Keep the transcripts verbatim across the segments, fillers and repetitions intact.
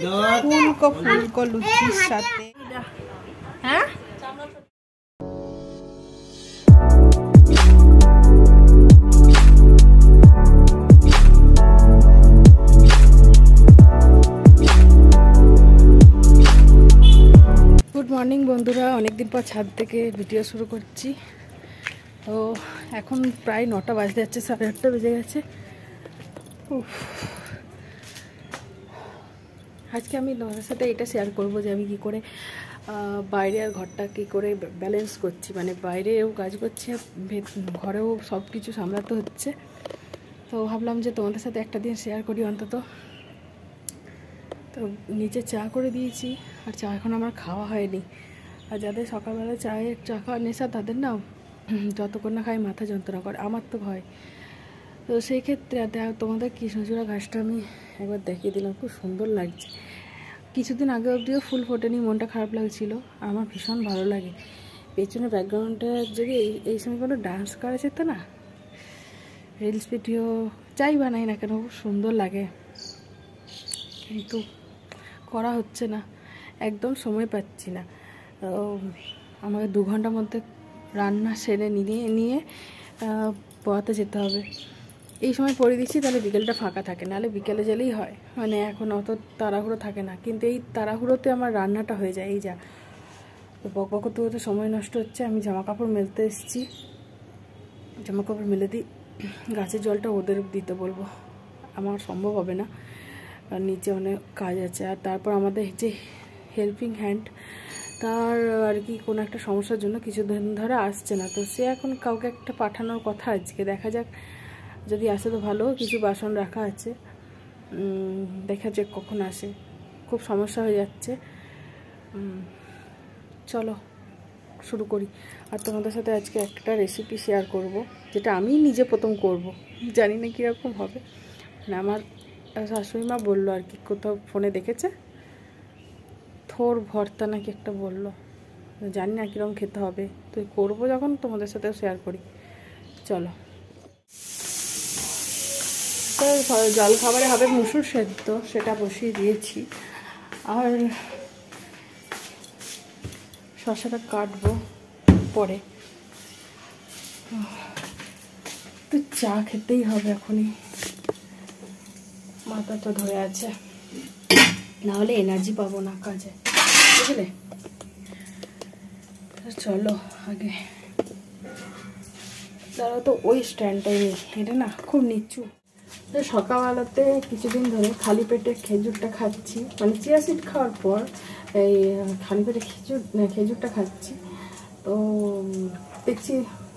ফুলকো ফুলকো লুচির সাথে হ্যাঁ গুড মর্নিং বন্ধুরা, অনেকদিন পর ছাদ থেকে ভিডিও শুরু করছি। তো এখন প্রায় নটা বাজতে যাচ্ছে, সাড়ে আটটা বেজে গেছে। আজকে আমি তোমাদের সাথে এটা শেয়ার করব যে আমি কী করে বাইরে আর ঘরটা কী করে ব্যালেন্স করছি, মানে বাইরেও কাজ করছি, ঘরেও সব কিছু সামলাতে হচ্ছে। তো ভাবলাম যে তোমাদের সাথে একটা দিন শেয়ার করি অন্তত। তো নিচে চা করে দিয়েছি, আর চা এখন আমার খাওয়া হয়নি। আর যাদের সকালবেলা চায়ের চা খাওয়ার নেশা তাদের না যতক্ষণ না খাই মাথা যন্ত্রণা করে, আমার তো ভয়। তো সেই ক্ষেত্রে তোমাদের কৃষ্ণচূড়া গাছটা আমি একবার দেখিয়ে দিলাম, খুব সুন্দর লাগছে। কিছুদিন আগে অবধিও ফুল ফোটেনি, মনটা খারাপ লাগছিল। আমার ভীষণ ভালো লাগে। পেছনে ব্যাকগ্রাউন্ডে যদি এই এই সময় কোনো ডান্স করা যেত না, রিলস ভিডিও যাই বানাই না কেন, খুব সুন্দর লাগে, কিন্তু করা হচ্ছে না, একদম সময় পাচ্ছি না। আমাকে দু ঘন্টার মধ্যে রান্না সেরে নিয়ে নিয়ে পড়াতে যেতে হবে। এই সময় পড়ে দিচ্ছি, তাহলে বিকেলটা ফাঁকা থাকে, নাহলে বিকেলে গেলেই হয়, মানে এখন অত তাড়াহুড়ো থাকে না। কিন্তু এই তাড়াহুড়োতে আমার রান্নাটা হয়ে যায়। এই যা বক বক করতে করতে সময় নষ্ট হচ্ছে। আমি জামা কাপড় মেলতে এসেছি, জামা কাপড় মেলে দিই, গাছের জলটা ওদের দিতে বলবো, আমার সম্ভব হবে না, আর নিচে অনেক কাজ আছে। আর তারপর আমাদের যে হেল্পিং হ্যান্ড, তার আর কি কোনো একটা সমস্যার জন্য কিছুদিন ধরে আসছে না। তো সে এখন কাউকে একটা পাঠানোর কথা, আজকে দেখা যাক, যদি আসে তো ভালো। কিছু বাসন রাখা আছে, দেখা যাক কখন আসে, খুব সমস্যা হয়ে যাচ্ছে। চলো শুরু করি। আর তোমাদের সাথে আজকে একটা রেসিপি শেয়ার করব, যেটা আমি নিজে প্রথম করব, জানি না কীরকম হবে। মানে আমার শাশুড়ি মা বললো আর কি, কোথাও ফোনে দেখেছে, থোর ভর্তা নাকি একটা বললো, জানি না কীরকম খেতে হবে। তো করবো যখন তোমাদের সাথেও শেয়ার করি। চলো। তো জল খাবারে হবে মুসুর সেদ্ধ, সেটা বসিয়ে দিয়েছি। আর শসাটা কাটবো পরে। তো চা খেতেই হবে এখনই, মাথাটা ধরে আছে, নাহলে এনার্জি পাবো না কাজে, বুঝলে। চলো আগে তারা তো ওই স্ট্যান্ডটাই নেই, এটা না খুব নিচু। তো সকালবেলাতে কিছুদিন ধরে খালি পেটে খেজুরটা খাচ্ছি, মানে চিয়া সিড খাওয়ার পর এই খালি পেটে খেজুর খেজুরটা খাচ্ছি। তো দেখছি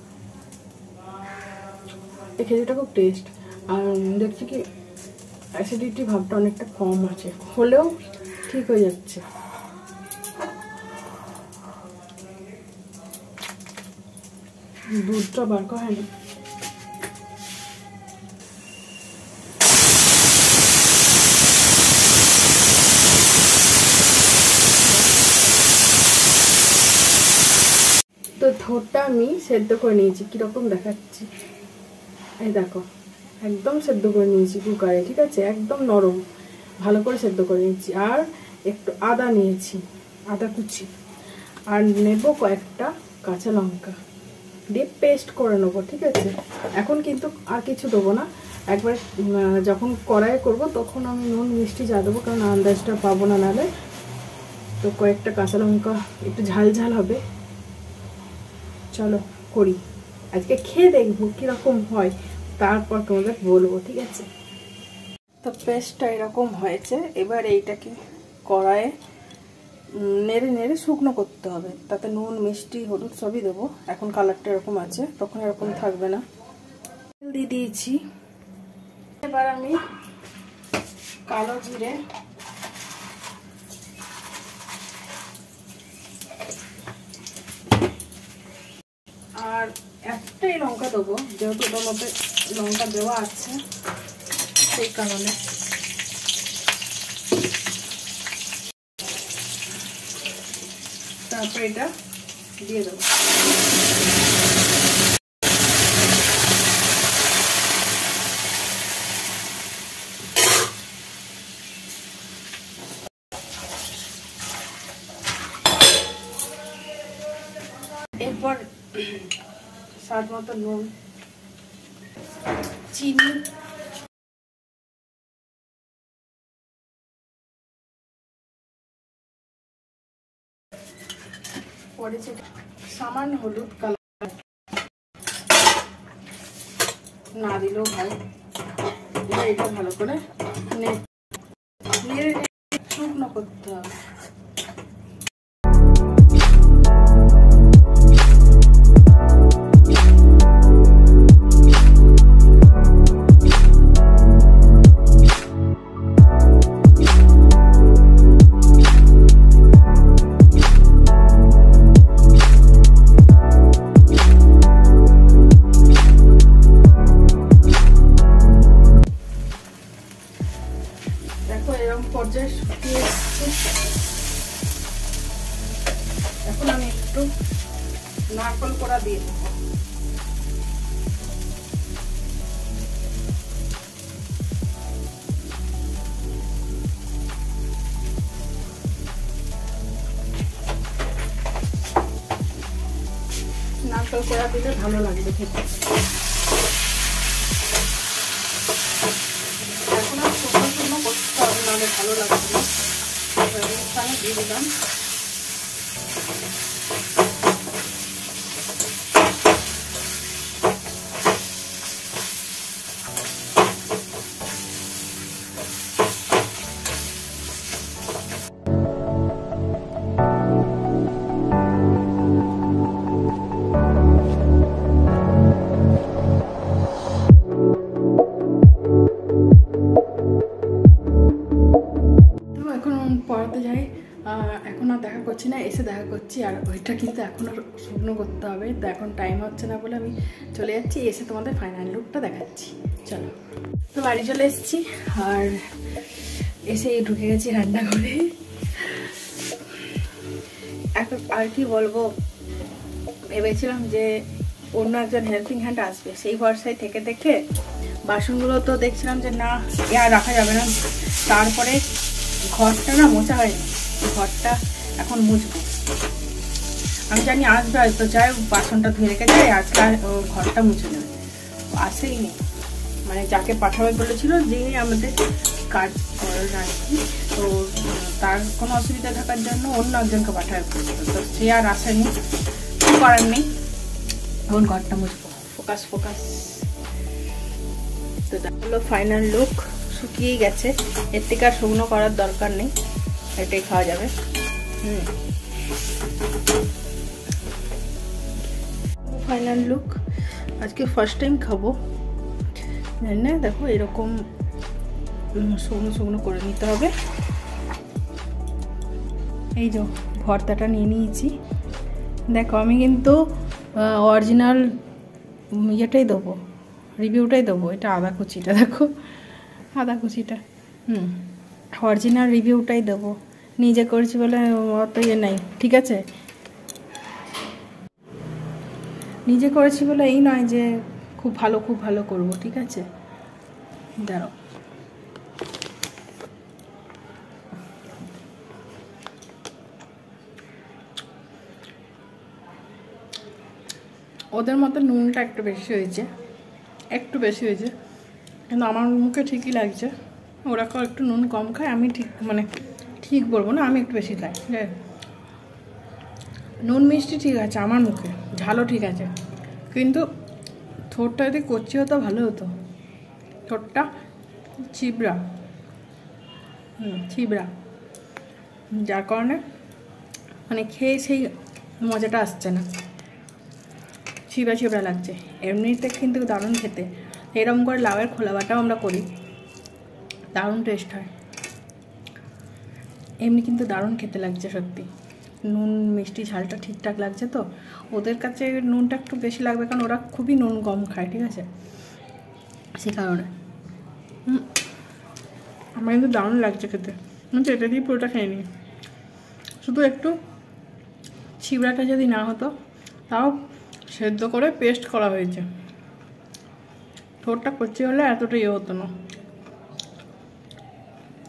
এই খেজুরটা খুব টেস্ট, আর দেখছি কি অ্যাসিডিটি ভাবটা অনেকটা কম আছে, হলেও ঠিক হয়ে যাচ্ছে। দুধটা বার করা হয়নি। তো থোরটা আমি সেদ্ধ করে নিয়েছি, কীরকম দেখাচ্ছি, এই দেখো, একদম সেদ্ধ করে নিয়েছি কুকারে, ঠিক আছে, একদম নরম, ভালো করে সেদ্ধ করে নিয়েছি। আর একটু আদা নিয়েছি, আদা কুচি, আর নেব কয়েকটা কাঁচা লঙ্কা, দিয়ে পেস্ট করে নেবো, ঠিক আছে। এখন কিন্তু আর কিছু দেবো না, একবার যখন কড়াইয়ে করবো তখন আমি নুন মিষ্টি যা দেবো, কারণ আন্দাজটা পাবো না নাহলে। তো কয়েকটা কাঁচা লঙ্কা, একটু ঝাল ঝাল হবে। চলো করি, আজকে খেয়ে দেখবো কীরকম হয়, তারপর তোমাদের বলবো, ঠিক আছে। তো পেস্টটা এরকম হয়েছে, এবার এইটাকে কড়াইয়ে নেড়ে নেড়ে শুকনো করতে হবে, তাতে নুন মিষ্টি হলুদ সবই দেবো। এখন কালারটা এরকম আছে, তখন এরকম থাকবে না। তেল দিয়ে দিয়েছি, এবার আমি কালো জিরে, আর একটাই লঙ্কা দেবো, যেহেতু ওটার মধ্যে লঙ্কা দেওয়া আছে সেই কারণে। তারপরে এটা দিয়ে দেবো। এরপর স্বাদ মতো নুন, চিনি, পড়েছে সামান্য হলুদ কালার, না দিলেও হয়। এবার এটা ভালো করে নেড়ে শুকনো করতে হবে। পর্যায়ে শুকিয়ে এসেছে। এখন আমি একটু নারকেল কোড়া দিয়ে দেবো। নারকেল কোড়া দিলে ভালো লাগবে খেতে। এখন আর শুকনো শুকনো করতে হবে, নাহলে ভালো লাগবে না। এখানে দিয়ে দিলাম পড়াতে যাই। এখন আর দেখা করছি না, এসে দেখা করছি। আর ওইটা কিন্তু এখন আর শুকনো করতে হবে, তো এখন টাইম হচ্ছে না বলে আমি চলে যাচ্ছি। এসে তোমাদের ফাইনাল লুকটা দেখাচ্ছি। চলো, তো বাড়ি চলে এসেছি আর এসে ঢুকে গেছি রান্নাঘরে। এখন আর কি বলবো, ভেবেছিলাম যে অন্য একজন হেল্পিং হ্যান্ড আসবে, সেই ভরসায় থেকে থেকে বাসনগুলো তো দেখছিলাম যে না আর রাখা যাবে না। তারপরে ঘরটা না মোছা হয়নি, ঘরটা এখন মুছবো। আমি জানি আসবে, হয়তো যাই বাসনটা ধুয়ে রেখে যায়, আজকে ঘরটা মুছে নেবে। আসেই নি, মানে যাকে পাঠাবে বলেছিল যিনি আমাদের কাজ করেন আর কি, তো তার কোনো অসুবিধা থাকার জন্য অন্য একজনকে পাঠাবে বলেছিল, তো সে আর আসেনি, কিছু করার নেই। এখন ঘরটা মুছবো। ফোকাস ফোকাস তো হলো ফাইনাল লুক। শুকিয়ে গেছে, এর থেকে আর শুকনো করার দরকার নেই, এটাই খাওয়া যাবে। হুম ফাইনাল লুক। আজকে ফার্স্ট টাইম খাবো, জানি না। দেখো এরকম শুকনো শুকনো করে নিতে হবে। এই যে ভর্তাটা নিয়ে নিয়েছি। দেখো আমি কিন্তু অরিজিনাল ইয়েটাই দেবো, রিভিউটাই দেবো। এটা আদা কুচিটা, দেখো আদা কুচিটা, হুম অরিজিনাল রিভিউটাই দেবো। নিজে করেছি বলে অত ইয়ে নাই, ঠিক আছে? নিজে করেছি বলে এই নয় যে খুব ভালো খুব ভালো করব, ঠিক আছে? দাঁড়াও, ওদের মতো নুনটা একটু বেশি হয়েছে, একটু বেশি হয়েছে, কিন্তু আমার মুখে ঠিকই লাগছে। ওরা কেউ একটু নুন কম খায়, আমি ঠিক মানে ঠিক বলবো না, আমি একটু বেশি খাই। নুন মিষ্টি ঠিক আছে আমার মুখে, ঝালও ঠিক আছে, কিন্তু ঠোঁটটা যদি কচি হতো ভালো হতো। ঠোঁটটা চিবড়া, হুম চিবড়া, যার কারণে মানে খেয়ে সেই মজাটা আসছে না, চিবড়া চিবড়া লাগছে। এমনিতে কিন্তু দারুণ খেতে। এরকম করে লাউয়ের খোলা বাটাও আমরা করি, দারুণ টেস্ট হয়। এমনি কিন্তু দারুণ খেতে লাগছে সত্যি। নুন মিষ্টি ঝালটা ঠিকঠাক লাগছে। তো ওদের কাছে নুনটা একটু বেশি লাগবে, কারণ ওরা খুবই নুন কম খায়, ঠিক আছে? সে কারণে আমার কিন্তু দারুণ লাগছে খেতে। আমি এটা দিয়ে পুরোটা খেয়ে নিই। শুধু একটু চিবড়াটা যদি না হতো, তাও সেদ্ধ করে পেস্ট করা হয়েছে। ঠোঁটটা কচি হলে এতটা ইয়ে হতো না।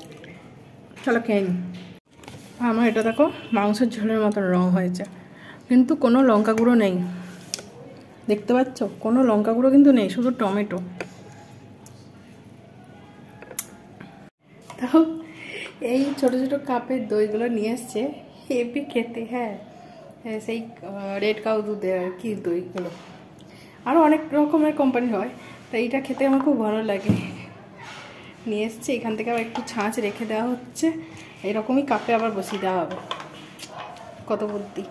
চলো খেয়ে নিই। আমার এটা দেখো মাংসের ঝোলের মতন রং হয়েছে, কিন্তু কোনো লঙ্কা গুঁড়ো নেই, দেখতে পাচ্ছ? কোনো লঙ্কা গুঁড়ো কিন্তু নেই, শুধু টমেটো। তাও এই ছোট ছোট কাপের দইগুলো নিয়ে এসছে, হেভি খেতে। হ্যাঁ, সেই রেড কাউ দুধের আর কি দইগুলো, আরও অনেক রকমের কোম্পানি হয়, তো এইটা খেতে আমার খুব ভালো লাগে। নিয়ে এসছে, এখান থেকে আবার একটু ছাঁচ রেখে দেওয়া হচ্ছে, এরকমই কাপে আবার বসিয়ে দেওয়া হবে। কত বুদ্ধি!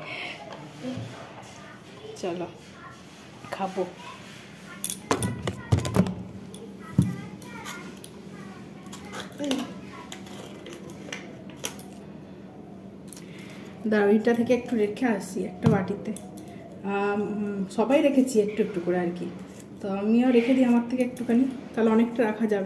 চলো খাবো। দাঁড়িটা থেকে একটু রেখে আসি একটা বাটিতে, সবাই রেখেছি একটু একটু করে আর কি, তো আমিও রেখে দিই আমার থেকে একটুখানি, তাহলে অনেকটা রাখা যাবে।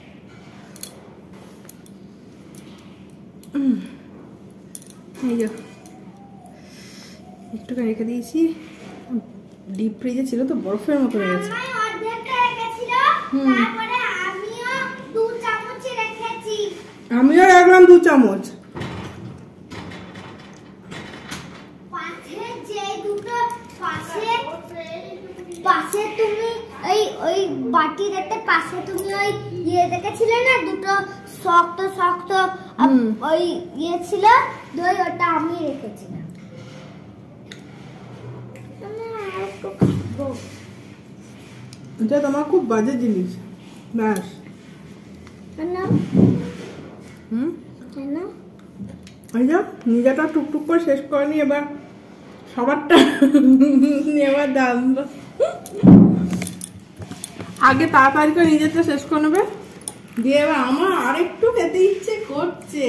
এই যে একটুখানি রেখে দিয়েছি, ডিপ ফ্রিজে ছিল তো বরফের মতো হয়ে গেছে। আমিও রাখলাম দু চামচ। পাশে তুমি ওই ওই বাটি দেখতে, পাশে তুমি ওই ইয়ে দেখেছিলে না, দুটো শক্ত শক্ত ওই ইয়ে ছিল দই, ওটা আমি রেখেছিলাম। এটা তোমার খুব বাজে জিনিস। ব্যাস, হুম, নিজেটা টুকটুক করে শেষ করে নি, এবার সবারটা এবার দাম। আগে তাড়াতাড়ি করে নিজেরটা শেষ করে নেবে, দিয়ে এবার আমার আরেকটু খেতে ইচ্ছে করছে।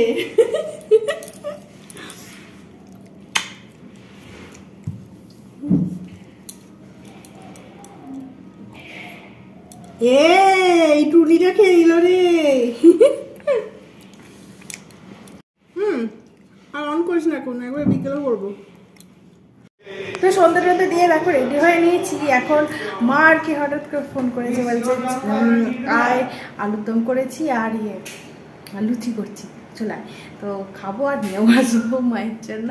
এই টুলিটা খেয়ে নিল রে। হুম, আর অন করিস না, এখন একবার বিকেলে করবো। তো সন্ধ্যে টন্ধে দিয়ে দেখো রেডি হয়ে নিয়েছি। এখন মা আর কি হঠাৎ করে ফোন করেছে, বলছে আয় আলুর দম করেছি আর ইয়ে লুচি করছি, চলে আয়, তো খাবো আর নিয়েও আসবো মায়ের জন্য।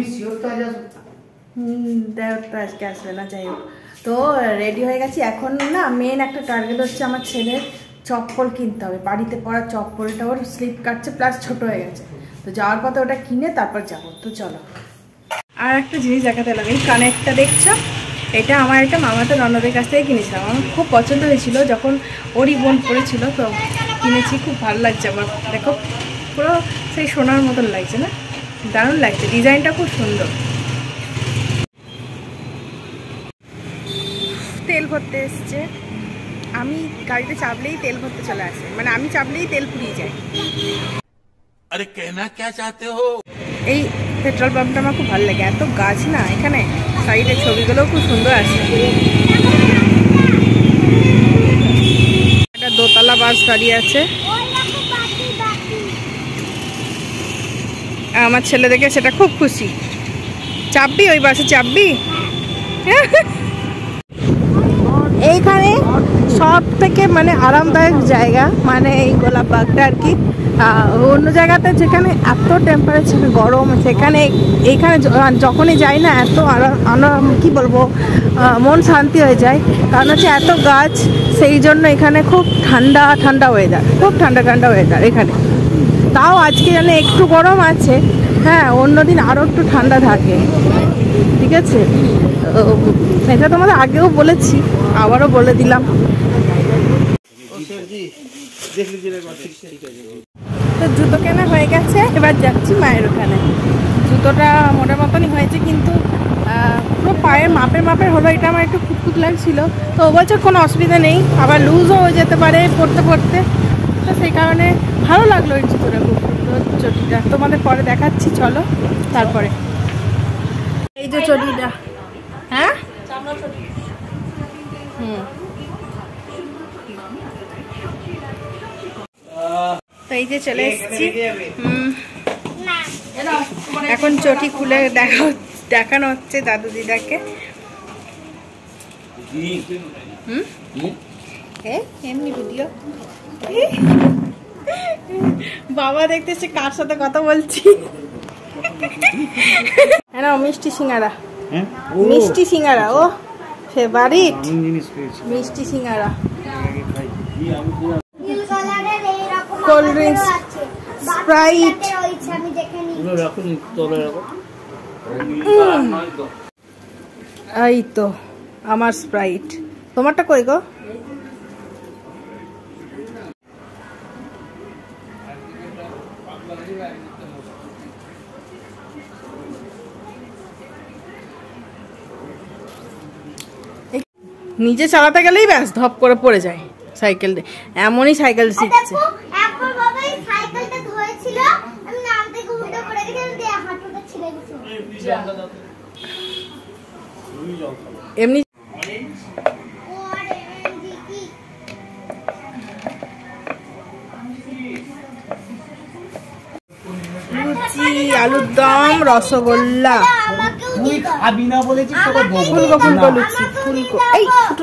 হুম, দেখ তো আজকে আসবে না, যাই হোক। তো রেডি হয়ে গেছি। এখন না মেন একটা টার্গেট হচ্ছে আমার ছেলের চপ্পল কিনতে হবে, বাড়িতে পরা চপ্পলটা ওর স্লিপ কাটছে, প্লাস ছোট হয়ে গেছে, তো যাওয়ার পথে ওটা কিনে তারপর যাবো। তো চলো। আর একটা জিনিস দেখাতে লাগে, এই কানেরটা দেখছো, এটা আমার একটা মামাতো ননদের কাছ থেকে কিনেছিলাম, আমার খুব পছন্দ হয়েছিল যখন ওরই বোন পড়েছিল, তো কিনেছি, খুব ভালো লাগছে আমার। দেখো পুরো সেই সোনার মতন লাগছে না, দারুণ লাগছে, ডিজাইনটা খুব সুন্দর। তেল ভরতে এসছে, আমি গাড়িতে চাপলেই তেল ভরতে চলে আসে, মানে আমি চাপলেই তেল ফুরিয়ে যায়। আরে কেনা কে চাতে হো? এই পেট্রোল পাম্পটা আমার খুব ভালো লাগে, এত গাছ না এখানে, সাইডের ছবিগুলোও খুব সুন্দর আসে। একটা দোতলা বাস দাঁড়িয়ে আছে, আমার ছেলে দেখে সেটা খুব খুশি। চাপবি ওই বাসে, চাপবি? এইখানে সব থেকে মানে আরামদায়ক জায়গা মানে এই গোলাপবাগটা আর কি। অন্য জায়গাতে যেখানে এত টেম্পারেচার গরম, সেখানে এইখানে যখনই যাই না এত আরাম, কি বলবো, মন শান্তি হয়ে যায়, কারণ হচ্ছে এত গাছ, সেই জন্য এখানে খুব ঠান্ডা ঠান্ডা ওয়েদার, খুব ঠান্ডা ঠান্ডা ওয়েদার এখানে। তাও আজকে জানে একটু গরম আছে, হ্যাঁ অন্যদিন আরও একটু ঠান্ডা থাকে, ঠিক আছে। এটা তোমাদের আগেও বলেছি, আবারও বলে দিলাম। তো জুতো কেনা হয়ে গেছে, এবার যাচ্ছি মায়ের ওখানে। জুতোটা মোটার মতনই হয়েছে, কিন্তু পুরো পায়ের মাপের মাপের হলো, এটা আমার একটু খুঁতখুত লাগছিল, তো ও বলছে কোনো অসুবিধা নেই, আবার লুজও হয়ে যেতে পারে পড়তে পড়তে, তো সেই কারণে ভালো লাগলো এই জুতোটা, খুব সুন্দর চটিটা, তোমাদের পরে দেখাচ্ছি, চলো। তারপরে এই যে চটিটা, হ্যাঁ হুম, তো এই যে চলে এসেছি। এখন চটি খুলে দেখা দেখানো হচ্ছে দাদু দিদাকে। হুম, এমনি ভিডিও। বাবা দেখতেছে কার সাথে কথা বলছি। হ্যাঁ মিষ্টি সিঙ্গারা, মিষ্টি সিঙ্গারা ও ফেভারিট মিষ্টি সিঙ্গারা। কোল্ড ড্রিঙ্কস, স্প্রাইট, এই তো আমার স্প্রাইট। তোমারটা কই গো? নিজে চালাতে গেলেই ব্যাস ধপ করে পড়ে যায় সাইকেল, এমনই সাইকেল শিখছে। এমনি লুচি, আলুর দম, রসগোল্লা, ফুলকো ফুলকো লুচি, ফুলকো। এই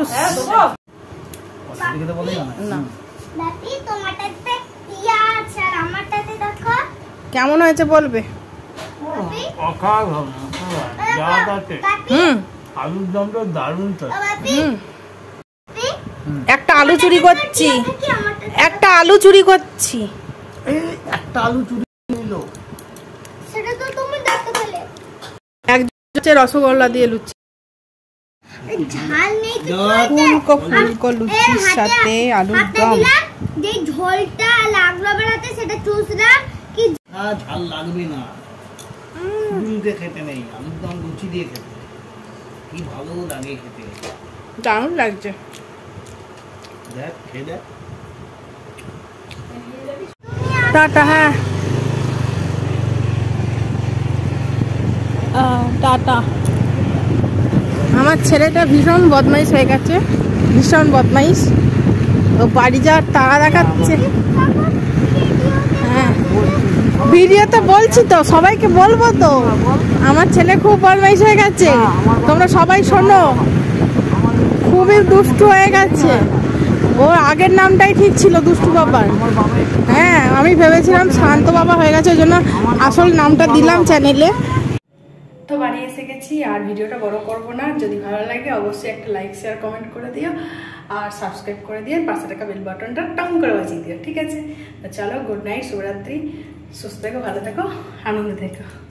কেমন হয়েছে বলবে? একটা আলু চুরি করছি, একটা আলু চুরি করছি, একটা আলু চুরি নিলো। রসগোল্লা দিয়ে লুচি, ফুলকো ফুলকো লুচির সাথে আলুর দম। যে ঝোলটা লাগলো বেড়াতে সেটা চুষলাম কি ঝাল লাগবে না, চুরিতে খেতে নেই, আলুর দম লুচি দিয়ে খেতে কি ভালো লাগে খেতে, দারুণ লাগছে। দেখ খেয়ে দেখ। টাটা। হ্যাঁ টাটা। আমার ছেলেটা ভীষণ বদমাইশ হয়ে গেছে, ভীষণ বদমাইশ। ও বাড়ি যাওয়ার তাড়া দেখাচ্ছে। হ্যাঁ ভিডিওতে বলছি তো, সবাইকে বলবো তো। আমার ছেলে খুব বদমাইশ হয়ে গেছে, তোমরা সবাই শোনো। খুবই দুষ্টু হয়ে গেছে। ওর আগের নামটাই ঠিক ছিল দুষ্টু বাবার। হ্যাঁ আমি ভেবেছিলাম শান্ত বাবা হয়ে গেছে, ওই জন্য আসল নামটা দিলাম চ্যানেলে। তো বাড়ি এসে গেছি, আর ভিডিওটা বড় করব না। যদি ভালো লাগে অবশ্যই একটা লাইক শেয়ার কমেন্ট করে দিও, আর সাবস্ক্রাইব করে দিয়ে পাশে থাকা বেল বাটনটা টং করে বাজিয়ে দিও, ঠিক আছে? তো চলো, গুড নাইট, শুভরাত্রি, সুস্থ থেকো, ভালো থেকো, আনন্দ থেকো।